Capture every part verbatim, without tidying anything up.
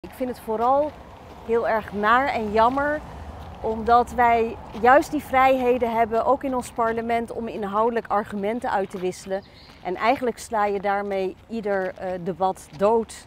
Ik vind het vooral heel erg naar en jammer, omdat wij juist die vrijheden hebben, ook in ons parlement, om inhoudelijk argumenten uit te wisselen. En eigenlijk sla je daarmee ieder uh, debat dood.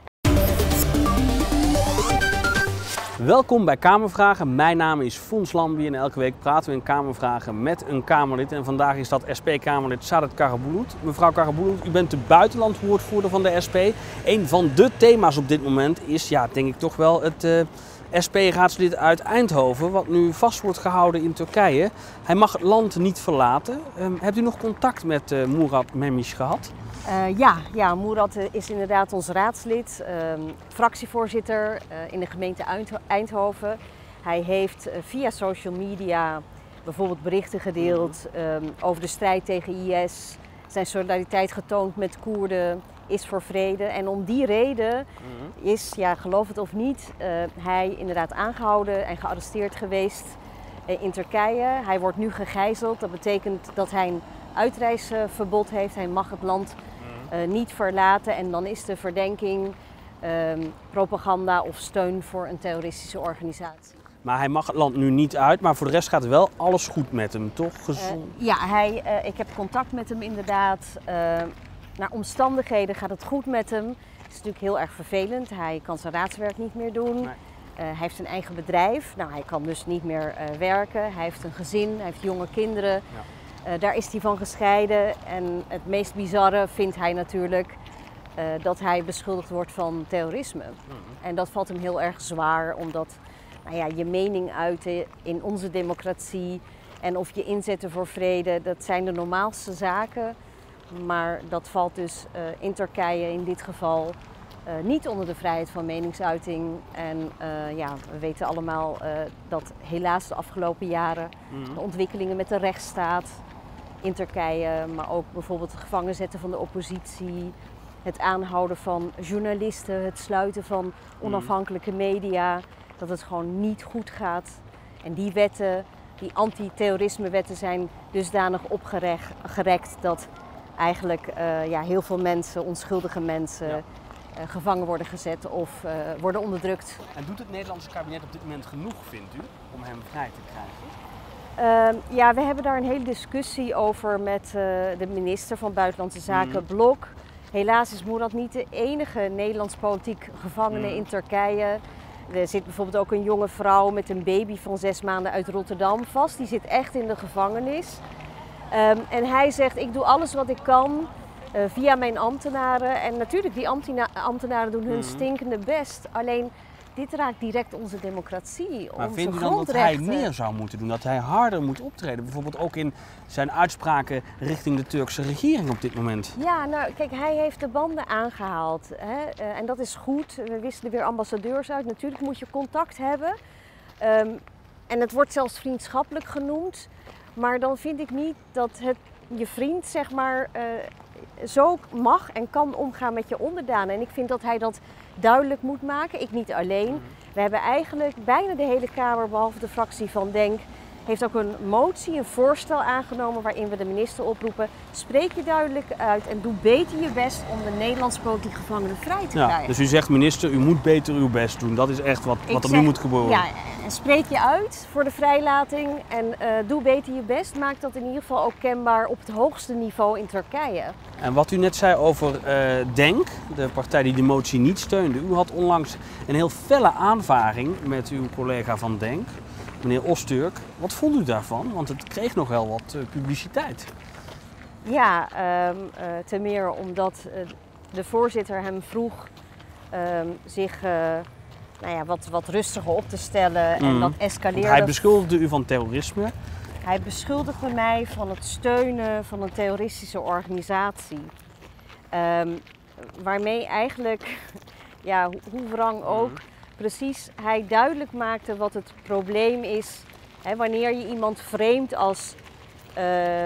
Welkom bij Kamervragen. Mijn naam is Fons Lambie en elke week praten we in Kamervragen met een Kamerlid. En vandaag is dat S P-Kamerlid Saadet Karabulut. Mevrouw Karabulut, u bent de buitenlandwoordvoerder van de S P. Een van de thema's op dit moment is, ja, denk ik toch wel het uh, S P-raadslid uit Eindhoven, wat nu vast wordt gehouden in Turkije. Hij mag het land niet verlaten. Um, hebt u nog contact met uh, Murat Memiş gehad? Uh, ja, ja, Murat is inderdaad ons raadslid, uh, fractievoorzitter uh, in de gemeente Eindhoven. Hij heeft uh, via social media bijvoorbeeld berichten gedeeld uh, over de strijd tegen I S, zijn solidariteit getoond met Koerden, is voor vrede. En om die reden is, ja, geloof het of niet, uh, hij inderdaad aangehouden en gearresteerd geweest uh, in Turkije. Hij wordt nu gegijzeld, dat betekent dat hij een uitreisverbod heeft. Hij mag het land uh, niet verlaten en dan is de verdenking uh, propaganda of steun voor een terroristische organisatie. Maar hij mag het land nu niet uit, maar voor de rest gaat wel alles goed met hem, toch? Uh, ja, hij, uh, ik heb contact met hem inderdaad. Uh, naar omstandigheden gaat het goed met hem. Het is natuurlijk heel erg vervelend. Hij kan zijn raadswerk niet meer doen. Nee. Uh, hij heeft een eigen bedrijf. Nou, hij kan dus niet meer uh, werken. Hij heeft een gezin, hij heeft jonge kinderen. Ja. Uh, daar is hij van gescheiden. En het meest bizarre vindt hij natuurlijk uh, dat hij beschuldigd wordt van terrorisme. Mm-hmm. En dat valt hem heel erg zwaar, omdat nou ja, je mening uiten in onze democratie en of je inzetten voor vrede, dat zijn de normaalste zaken. Maar dat valt dus uh, in Turkije in dit geval uh, niet onder de vrijheid van meningsuiting. En uh, ja, we weten allemaal uh, dat helaas de afgelopen jaren mm. de ontwikkelingen met de rechtsstaat in Turkije, maar ook bijvoorbeeld het gevangen zetten van de oppositie, het aanhouden van journalisten, het sluiten van onafhankelijke media, dat het gewoon niet goed gaat. En die wetten, die anti-terrorisme-wetten zijn dusdanig opgerekt dat eigenlijk uh, ja, heel veel mensen, onschuldige mensen, ja. uh, gevangen worden gezet of uh, worden onderdrukt. En doet het Nederlandse kabinet op dit moment genoeg, vindt u, om hem vrij te krijgen? Uh, ja, we hebben daar een hele discussie over met uh, de minister van Buitenlandse Zaken, mm. Blok. Helaas is Murat niet de enige Nederlands politiek gevangene mm. in Turkije. Er zit bijvoorbeeld ook een jonge vrouw met een baby van zes maanden uit Rotterdam vast. Die zit echt in de gevangenis. Um, en hij zegt, ik doe alles wat ik kan uh, via mijn ambtenaren. En natuurlijk, die ambtena- ambtenaren doen hun mm-hmm. stinkende best. Alleen, dit raakt direct onze democratie, maar onze vindt u dan dat hij meer zou moeten doen? Dat hij harder moet optreden? Bijvoorbeeld ook in zijn uitspraken richting de Turkse regering op dit moment. Ja, nou kijk, hij heeft de banden aangehaald. Hè? Uh, en dat is goed. We wisselen weer ambassadeurs uit. Natuurlijk moet je contact hebben. Um, en het wordt zelfs vriendschappelijk genoemd. Maar dan vind ik niet dat het je vriend, zeg maar, uh, zo mag en kan omgaan met je onderdanen. En ik vind dat hij dat duidelijk moet maken. Ik niet alleen. We hebben eigenlijk bijna de hele Kamer, behalve de fractie van Denk, heeft ook een motie, een voorstel aangenomen waarin we de minister oproepen. Spreek je duidelijk uit en doe beter je best om de Nederlandse politieke gevangenen vrij te ja, krijgen. Dus u zegt, minister, u moet beter uw best doen. Dat is echt wat, wat er zeg, nu moet gebeuren. Ja, en spreek je uit voor de vrijlating en uh, doe beter je best. Maak dat in ieder geval ook kenbaar op het hoogste niveau in Turkije. En wat u net zei over uh, Denk, de partij die de motie niet steunde. U had onlangs een heel felle aanvaring met uw collega van Denk, meneer Öztürk. Wat vond u daarvan? Want het kreeg nog wel wat uh, publiciteit. Ja, um, uh, ten meer omdat uh, de voorzitter hem vroeg um, zich uh, nou ja, wat, wat rustiger op te stellen en mm. dat escaleerde. Want hij beschuldigde u van terrorisme. Hij beschuldigde mij van het steunen van een terroristische organisatie. Um, waarmee eigenlijk, ja, hoe wrang ook, mm. precies hij duidelijk maakte wat het probleem is. Hè, wanneer je iemand vreemd als uh,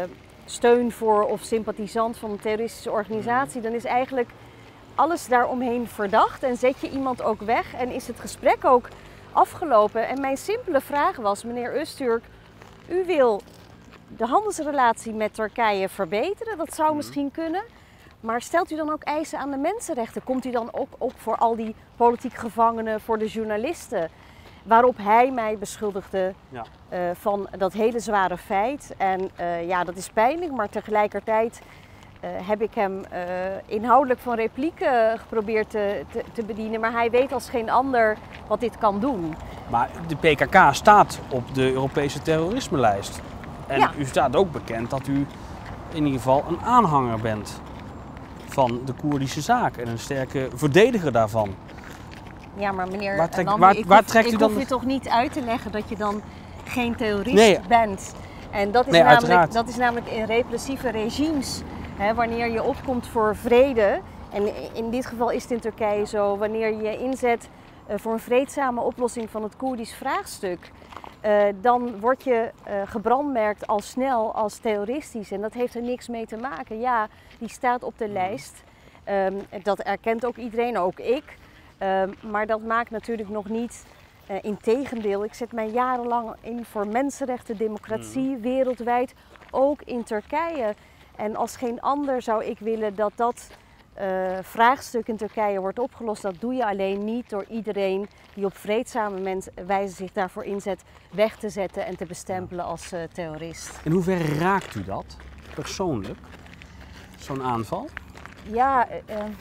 steun voor of sympathisant van een terroristische organisatie, dan is eigenlijk alles daaromheen verdacht en zet je iemand ook weg en is het gesprek ook afgelopen. En mijn simpele vraag was, meneer Öztürk, u wil de handelsrelatie met Turkije verbeteren, dat zou misschien kunnen. Maar stelt u dan ook eisen aan de mensenrechten? Komt u dan ook op voor al die politiek gevangenen, voor de journalisten? Waarop hij mij beschuldigde ja. uh, van dat hele zware feit. En uh, ja, dat is pijnlijk, maar tegelijkertijd uh, heb ik hem uh, inhoudelijk van repliek uh, geprobeerd te, te, te bedienen. Maar hij weet als geen ander wat dit kan doen. Maar de P K K staat op de Europese terrorismelijst. En ja. u staat ook bekend dat u in ieder geval een aanhanger bent van de Koerdische zaak en een sterke verdediger daarvan. Ja, maar meneer waar trek, Lambi, waar, ik, waar hoef, trekt u ik dan hoef je de... toch niet uit te leggen dat je dan geen terrorist nee. bent. En dat is, nee, namelijk, dat is namelijk in repressieve regimes, hè, wanneer je opkomt voor vrede. En in dit geval is het in Turkije zo, wanneer je je inzet uh, voor een vreedzame oplossing van het Koerdisch vraagstuk. Uh, dan word je uh, gebrandmerkt al snel als terroristisch. En dat heeft er niks mee te maken. Ja, die staat op de mm. lijst. Um, dat erkent ook iedereen, ook ik. Um, maar dat maakt natuurlijk nog niet, uh, integendeel, ik zet mij jarenlang in voor mensenrechten, democratie, mm. wereldwijd, ook in Turkije. En als geen ander zou ik willen dat dat uh, vraagstuk in Turkije wordt opgelost. Dat doe je alleen niet door iedereen die op vreedzame wijze zich daarvoor inzet, weg te zetten en te bestempelen als uh, terrorist. In hoeverre raakt u dat persoonlijk, zo'n aanval? Ja, uh, uh,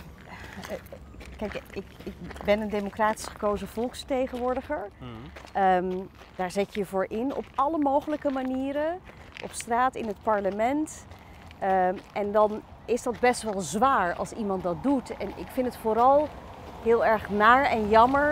kijk, ik, ik ben een democratisch gekozen volksvertegenwoordiger. Mm. Um, daar zet je je voor in op alle mogelijke manieren. Op straat, in het parlement. Um, en dan is dat best wel zwaar als iemand dat doet. En ik vind het vooral heel erg naar en jammer.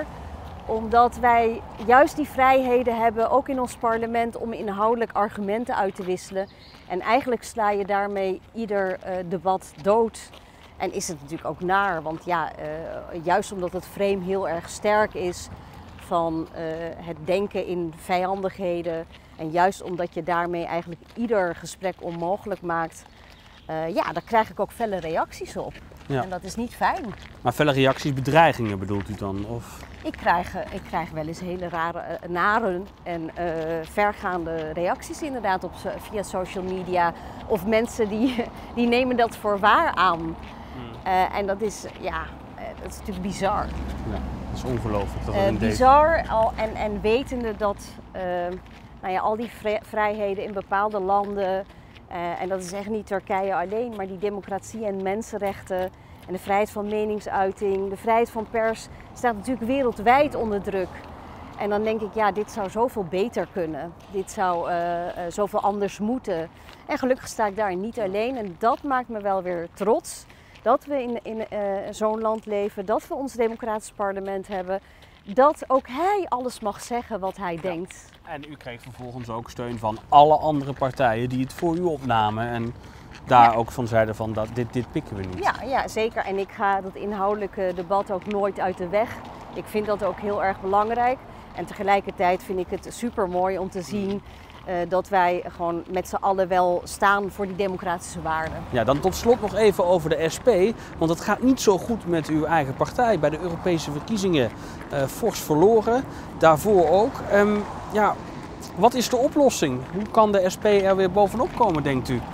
Omdat wij juist die vrijheden hebben, ook in ons parlement, om inhoudelijk argumenten uit te wisselen. En eigenlijk sla je daarmee ieder uh, debat dood. En is het natuurlijk ook naar, want ja, uh, juist omdat het frame heel erg sterk is van uh, het denken in vijandigheden. En juist omdat je daarmee eigenlijk ieder gesprek onmogelijk maakt. Uh, ja, daar krijg ik ook felle reacties op. Ja. En dat is niet fijn. Maar felle reacties, bedreigingen bedoelt u dan? Of? Ik krijg, ik krijg wel eens hele rare, uh, nare en uh, vergaande reacties inderdaad op, via social media. Of mensen die, die nemen dat voor waar aan. Hmm. Uh, en dat is, ja, uh, dat is natuurlijk bizar. Ja, dat is ongelooflijk. Dat uh, bizar al, en, en wetende dat uh, nou ja, al die vri- vrijheden in bepaalde landen... Uh, en dat is echt niet Turkije alleen, maar die democratie en mensenrechten en de vrijheid van meningsuiting, de vrijheid van pers staat natuurlijk wereldwijd onder druk. En dan denk ik, ja, dit zou zoveel beter kunnen. Dit zou uh, uh, zoveel anders moeten. En gelukkig sta ik daar niet alleen en dat maakt me wel weer trots. Dat we in, in uh, zo'n land leven, dat we ons democratisch parlement hebben. Dat ook hij alles mag zeggen wat hij ja. denkt. En u kreeg vervolgens ook steun van alle andere partijen die het voor u opnamen. En daar ja. ook van zeiden van dat, dit, dit pikken we niet. Ja, ja, zeker. En ik ga dat inhoudelijke debat ook nooit uit de weg. Ik vind dat ook heel erg belangrijk. En tegelijkertijd vind ik het super mooi om te zien uh, dat wij gewoon met z'n allen wel staan voor die democratische waarden. Ja, dan tot slot nog even over de S P. Want het gaat niet zo goed met uw eigen partij. Bij de Europese verkiezingen uh, fors verloren. Daarvoor ook. Um, ja, wat is de oplossing? Hoe kan de S P er weer bovenop komen, denkt u?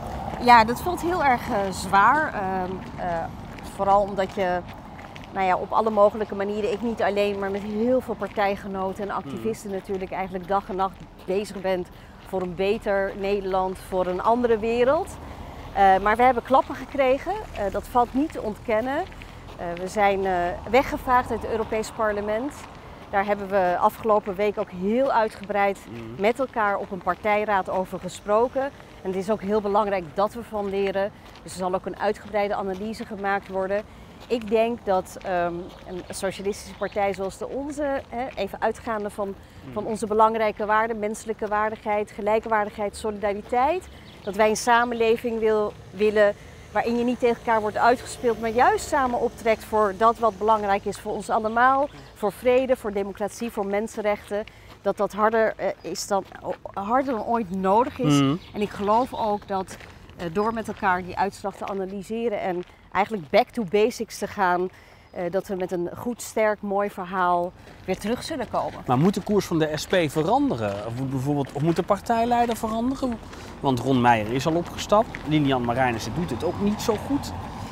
Ja, dat voelt heel erg uh, zwaar. Uh, uh, vooral omdat je nou ja, op alle mogelijke manieren, ik niet alleen, maar met heel veel partijgenoten en activisten mm. natuurlijk eigenlijk dag en nacht bezig bent voor een beter Nederland, voor een andere wereld. Uh, maar we hebben klappen gekregen, uh, dat valt niet te ontkennen. Uh, we zijn uh, weggevaagd uit het Europees Parlement. Daar hebben we afgelopen week ook heel uitgebreid mm. met elkaar op een partijraad over gesproken. En het is ook heel belangrijk dat we van leren. Dus er zal ook een uitgebreide analyse gemaakt worden. Ik denk dat um, een socialistische partij zoals de onze, hè, even uitgaande van, van onze belangrijke waarden, menselijke waardigheid, gelijkwaardigheid, solidariteit, dat wij een samenleving wil, willen waarin je niet tegen elkaar wordt uitgespeeld, maar juist samen optrekt voor dat wat belangrijk is voor ons allemaal, voor vrede, voor democratie, voor mensenrechten. Dat dat harder, uh, is dan, harder dan ooit nodig is. Mm. En ik geloof ook dat uh, door met elkaar die uitslag te analyseren en eigenlijk back to basics te gaan, uh, dat we met een goed, sterk, mooi verhaal weer terug zullen komen. Maar moet de koers van de S P veranderen? Of moet, bijvoorbeeld, of moet de partijleider veranderen? Want Ron Meijer is al opgestapt. Lilian Marijnissen doet het ook niet zo goed.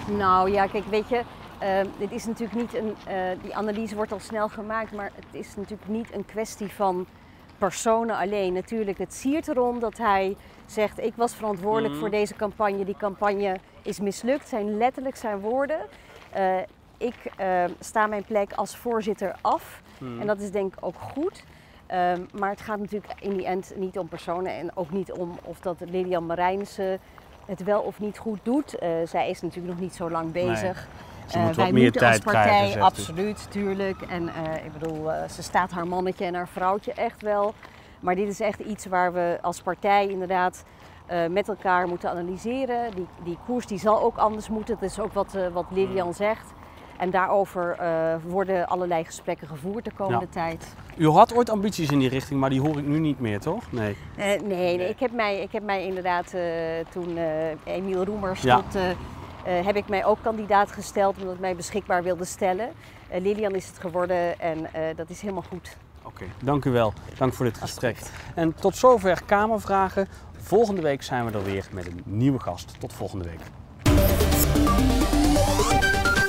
Nou ja, kijk, weet je, uh, dit is natuurlijk niet een, uh, die analyse wordt al snel gemaakt, maar het is natuurlijk niet een kwestie van personen alleen. Natuurlijk, het siert erom dat hij zegt, ik was verantwoordelijk mm. voor deze campagne, die campagne is mislukt, zijn letterlijk zijn woorden. Uh, ik uh, sta mijn plek als voorzitter af mm. en dat is denk ik ook goed. Uh, maar het gaat natuurlijk in die end niet om personen en ook niet om of dat Lilian Marijnissen het wel of niet goed doet. Uh, zij is natuurlijk nog niet zo lang bezig. Nee, ze moet uh, wij wat meer moeten tijd als partij, krijgen, absoluut, tuurlijk. En uh, ik bedoel, uh, ze staat haar mannetje en haar vrouwtje echt wel. Maar dit is echt iets waar we als partij inderdaad uh, met elkaar moeten analyseren. Die, die koers die zal ook anders moeten. Dat is ook wat, uh, wat Lilian zegt. En daarover uh, worden allerlei gesprekken gevoerd de komende ja. tijd. U had ooit ambities in die richting, maar die hoor ik nu niet meer, toch? Nee, uh, nee, nee. Ik, heb mij, ik heb mij inderdaad uh, toen uh, Emiel Roemer ja. stopte, uh, heb ik mij ook kandidaat gesteld omdat ik mij beschikbaar wilde stellen. Uh, Lilian is het geworden en uh, dat is helemaal goed. Oké, okay, dank u wel. Dank voor dit gesprek. En tot zover Kamervragen. Volgende week zijn we er weer met een nieuwe gast. Tot volgende week.